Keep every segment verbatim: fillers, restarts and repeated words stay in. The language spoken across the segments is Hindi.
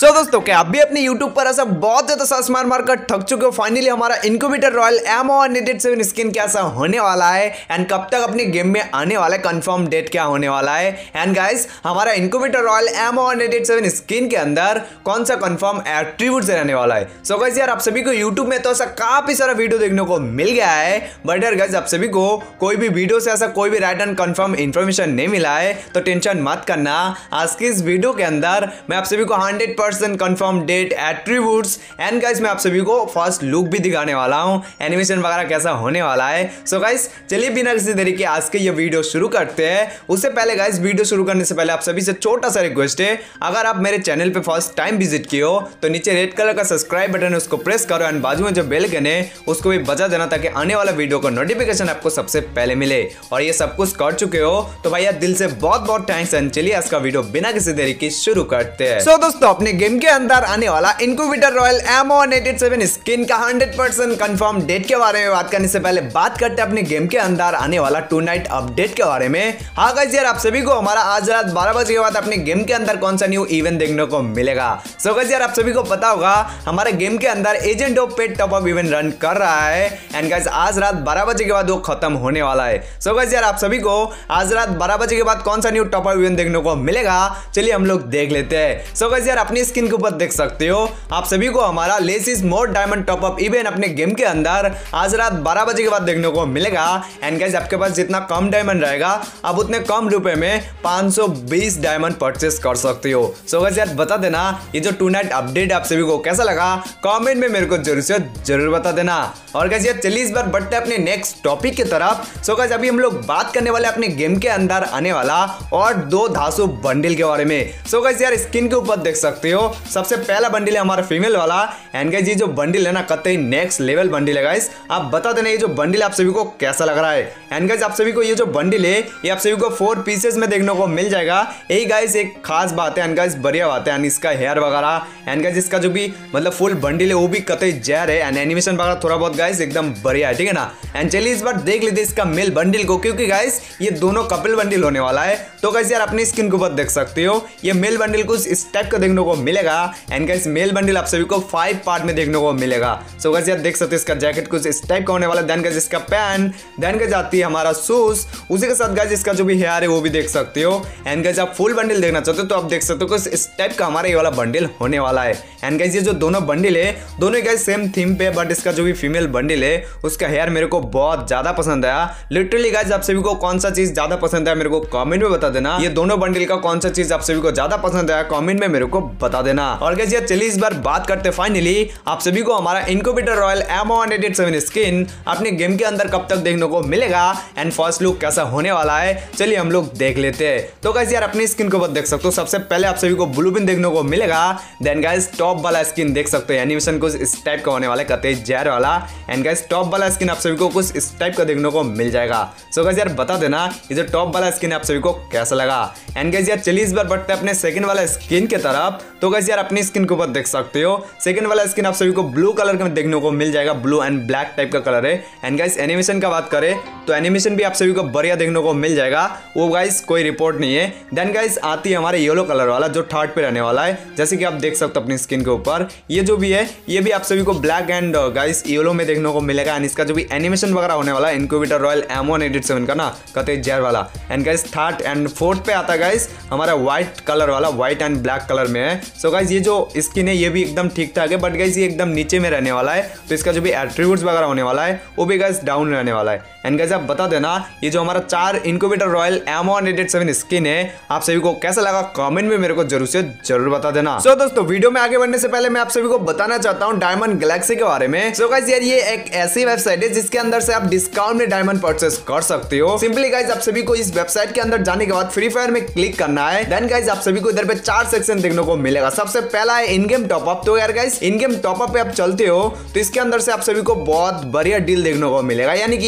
सो so, दोस्तों क्या आप भी अपने YouTube पर ऐसा बहुत ज्यादा सर्च मार मार कर थक चुके हो। फाइनली हमारा incubator royal MO unedited seven skin कैसा होने वाला है एंड कब तक अपने गेम में आने वाला है, कंफर्म डेट क्या होने वाला है। एंड गाइस हमारा incubator royal MO unedited seven skin के अंदर कौन सा कंफर्म एट्रीब्यूट रहने वाला है। सो so, गाइस यार आप सभी को YouTube में तो ऐसा काफी सारा वीडियो देखने को मिल गया है, बट यार गाइस आप सभी को कोई भी वीडियो से ऐसा कोई भी राइट एंड कंफर्म इंफॉर्मेशन नहीं मिला है, तो टेंशन मत करना। आज की इस वीडियो के अंदर मैं आप सभी को hundred percent confirm date, attributes and guys मैं आप सभी को फर्स्ट लुक भी दिखाने वाला हूं, एनिमेशन वगैरह कैसा होने वाला है। सो so गाइस चलिए बिना किसी देरी के आज के ये वीडियो शुरू करते हैं। उससे पहले गाइस वीडियो शुरू करने से पहले आप सभी से छोटा सा रिक्वेस्ट है, अगर आप मेरे चैनल पे फर्स्ट टाइम विजिट किए हो तो नीचे रेड कलर का सब्सक्राइब बटन है उसको प्रेस करो एंड बाजू में जो बेल आइकन है उसको भी बजा देना ताकि आने वाला वीडियो का नोटिफिकेशन आपको सबसे पहले मिले। और ये सब कुछ कर चुके हो तो भैया दिल से बहुत बहुत थैंक्स एंड चलिए आज का वीडियो बिना किसी देरी के शुरू करते हैं। सो so, दोस्तों अपने गेम के अंदर आने वाला incubator royal MO unedited seven skin का हंड्रेड परसेंट कंफर्म डेट के बारे में बात करने से पहले बात करते हैं अपने गेम के अंदर आने वाला टू नाइट अपडेट के बारे में। हाँ गाइस यार आप सभी को हमारा आज रात बारह बजे के बाद अपने गेम के अंदर कौन सा न्यू इवेंट देखने को मिलेगा। सो so, गाइस यार आप सभी को पता होगा हमारे गेम के अंदर agent of pet top up event run कर रहा है एंड गाइस आज रात बारह बजे के बाद वो खत्म होने वाला है। सो so, गाइस यार आप सभी को आज रात बारह बजे के बाद कौन सा न्यू टॉप अप इवेंट देखने को मिलेगा, चलिए हम लोग देख लेते हैं। सो so, गाइस यार अपनी स्क्रीन के ऊपर देख सकते हो आप सभी को हमारा less is more diamond top up event अपने गेम के अंदर आज रात बारह बजे के बाद देखने को मिलेगा। एंड गाइस आपके पास जितना कम डायमंड रहेगा आप उतने कम रुपए में पाँच सौ बीस डायमंड परचेस कर सकते हो। सो so, गाइस यार बता देना ये जो टू नाइट अपडेट आप सभी को कैसा लगा, कमेंट में मेरे को जरूर से जरूर बता देना। और गाइस यार चलिए इस बार बढ़ते हैं अपने नेक्स्ट टॉपिक की तरफ। सो so, गाइस अभी हम लोग बात करने वाले अपने गेम के अंदर आने वाला और दो धासु बंडल के बारे में। सो so, गाइस यार स्क्रीन के ऊपर देख सकते हो सबसे पहला बंडल है हमारा फीमेल वाला एंड गाइस ये जो बंडल है ना कतई नेक्स्ट लेवल बंडल है। गाइस आप बता देना ये जो बंडल आप सभी को कैसा लग रहा है। एंड गाइस आप सभी को ये जो बंडल है ये आप सभी को फोर पीसेस में देखने को मिल जाएगा। यही गाइस एक खास बात है एंड गाइस बढ़िया बात है एंड इसका हेयर वगैरह एंड गाइस इसका जो भी मतलब फुल बंडल है वो भी कतई जहर है एंड एनिमेशन वगैरह थोड़ा बहुत गाइस एकदम बढ़िया है, ठीक है ना। एंड चलिए इस बार देख लेते इसका मेल बंडल को, क्योंकि गाइस ये दोनों कपल बंडल होने वाला है। तो गाइस यार अपनी स्किन के ऊपर देख सकते हो ये मेल बंडल कुछ इस टाइप का देखने को मिलेगा एंड गाइस मेल बंडल आप सभी को फाइव पार्ट में देखने को मिलेगा। सो so, गाइस यार देख सकते हो इसका जैकेट कुछ इस टाइप का होने वाला है, देन गाइस इसका पैंट, देन गाइस आती है हमारा शूज, उसी के साथ गाइस इसका जो भी हेयर है वो भी देख सकते हो। एंड गाइस आप फुल बंडल देखना चाहते हो तो आप देख सकते हो कुछ इस टाइप का हमारा ये वाला बंडल होने वाला है। एंड गाइस ये जो दोनों बंडल है दोनों गाइस सेम थीम पे, बट इसका जो भी फीमेल बंडल है उसका हेयर मेरे को बहुत ज्यादा पसंद आया। लिटरली गाइस आप सभी को कौन सा चीज ज्यादा पसंद आया मेरे को कमेंट में बता देना। ये दोनों बंडल का कौन सा चीज आप सभी को ज्यादा पसंद आया कमेंट में मेरे को बता देना। और गाइस यार चलिए इस बार बात करते हैं फाइनली आप सभी को हमारा incubator royal MO unedited seven skin अपने गेम के अंदर कब तक देखने को मिलेगा एंड फर्स्ट लुक कैसा होने वाला है, चलिए हम लोग देख लेते हैं। तो गाइस यार अपनी स्किन के ऊपर देख सकते हो सबसे पहले आप सभी को ब्लू पिन देखने को मिलेगा, देन गाइस टॉप वाला स्किन देख सकते हो एनिमेशन कुछ इस टाइप का होने वाला है कतई जहर वाला एंड गाइस टॉप वाला स्किन आप सभी को कुछ इस टाइप का देखने को मिल जाएगा। सो गाइस यार बता देना ये जो टॉप वाला स्किन आप सभी को कैसा लगा। एंड गाइस यार चलिए इस बार बढ़ते हैं अपने सेकंड वाला स्किन के तरफ। तो गाइस यार अपनी स्किन के ऊपर देख सकते हो सेकंड वाला स्किन आप सभी को ब्लू कलर का देखने को मिल जाएगा, ब्लू एंड ब्लैक टाइप का कलर है। एंड गाइस एनिमेशन का बात करें तो एनिमेशन भी आप सभी को बढ़िया देखने को मिल जाएगा, वो गाइस कोई रिपोर्ट नहीं है। देन गाइस आती है हमारे येलो कलर वाला जो थर्ड पे रहने वाला है, जैसे कि आप देख सकते हो अपनी स्किन के ऊपर ये जो भी है ये भी आप सभी को ब्लैक एंड गाइस येलो में देखने को मिलेगा। एंड इसका जो भी एनिमेशन वगैरह होने वाला है incubator royal MO unedited seven का ना कतई जहर वाला। And guys third and fourth पे आता है गाइस हमारा व्हाइट कलर वाला, व्हाइट एंड ब्लैक कलर में है। सो गाइस ये जो स्किन है ये भी एकदम ठीक ठाक है, बट गाइस ये एकदम नीचे में रहने वाला है तो इसका जो भी एट्रीब्यूट्स वगैरह होने वाला है वो भी गाइस डाउन रहने वाला है। एंड गाइस आप बता देना ये जो हमारा चार incubator royal MO unedited seven skin है आप सभी को कैसा लगा कमेंट में मेरे को जरूर से जरूर बता देना। सो so, दोस्तों वीडियो में आगे बढ़ने से पहले मैं आप सभी को बताना चाहता हूँ डायमंड गैलेक्सी के बारे में। सो so, गाइस यार ये एक ऐसी वेबसाइट है जिसके अंदर से आप डिस्काउंट में डायमंड परचेस कर सकते हो। सिंपली गाइस आप सभी को इस वेबसाइट के अंदर जाने के बाद फ्री फायर में क्लिक करना है, देन गाइस आप सभी को इधर पे चार सेक्शन देखने को मिलेगा। सबसे पहला है इन गेम टॉप अप। तो यार guys in game top up पे आप चलते हो तो इसके अंदर से आप सभी को बहुत बढ़िया डील देखने को मिलेगा, यानी कि आप सभी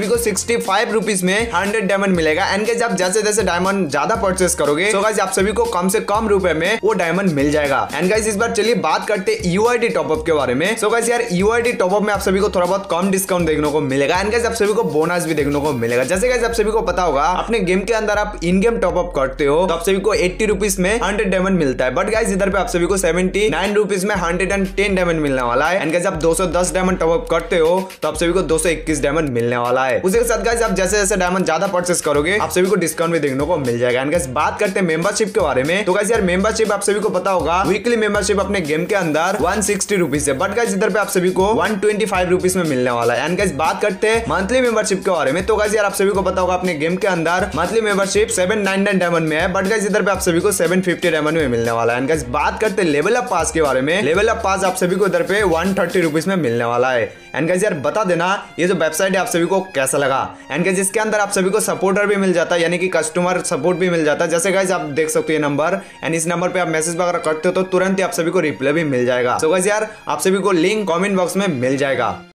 सभी को सिक्सटी फाइव रुपीज में हंड्रेड डायमंड मिलेगा। एंड गाइस आप जैसे जैसे डायमंड ज्यादा परचेस करोगे तो गाइस आप सभी को कम से कम रुपए में वो डायमंड मिल जाएगा। एंड गाइस इस बार चलिए बात करते हैं यूआईडी टॉपअप के बारे में। सो गाइस यार यूआईडी टॉपअप में आप सभी को थोड़ा बहुत कम डिस्काउंट देखने को मिलेगा। एंड गाइस आप सभी को बोनस भी देखने को मिलेगा। जैसे गाइस आप सभी को पता होगा अपने गेम के अंदर आप इन गेम टॉपअप करते हो तो आप सभी को एट्टी रुपीज में हंड्रेड डायमंड मिलता है। बट गाइस इधर पे आप सभी को सेवेंटी नाइन रुपीज में हंड्रेड एंड टेन डायमंड मिलने वाला है। एंड गाइस आप दो सौ दस डायमंड टॉपअप करते हो तो आप सभी को दो सौ इक्कीस डायमंड मिलने वाला है। उसी के साथ गाइस आप जैसे जैसे डायमंड ज्यादा परचेस करोगे आप सभी को डिस्काउंट भी देखने को मिल जाएगा। एंड गाइस बात करते हैं मेंबरशिप के बारे में। तो गाइस यार मेंबरशिप आप सभी को पता होगा वीकली मेंबरशिप अपने गेम के अंदर वन सिक्सटी रुपीज है। बट गाइस इधर पे आप सभी को वन ट्वेंटी फाइव रुपीज में मिलने वाला है। एंड गाइस बात करते हैं मंथली मेंबरशिप के बारे में। तो गाइस यार आप सभी को पता होगा अपने गेम के अंदर monthly membership seven ninety nine diamond में है। बट गाइस इधर पे आप सभी को सेवन फिफ्टी डायमंड में मिलने वाला है। एंड गाइस बात करते हैं लेवल अप पास के बारे में। लेवल अप पास आप सभी को इधर पे वन थर्टी रुपीज में मिलने वाला है। एंड गाइस यार बता देना ये जो वेबसाइट है आप सभी को कैसा लगा। एंड गाइस इसके अंदर आप सभी को सपोर्टर भी मिल जाता है यानी कि कस्टमर सपोर्ट भी मिल जाता है। जैसे गाइस आप देख सकते हो ये नंबर, एंड इस नंबर पे आप मैसेज वगैरह करते हो तो तुरंत ही आप सभी को रिप्लाई भी मिल जाएगा। सो गाइस यार आप सभी को लिंक कमेंट बॉक्स में मिल जाएगा।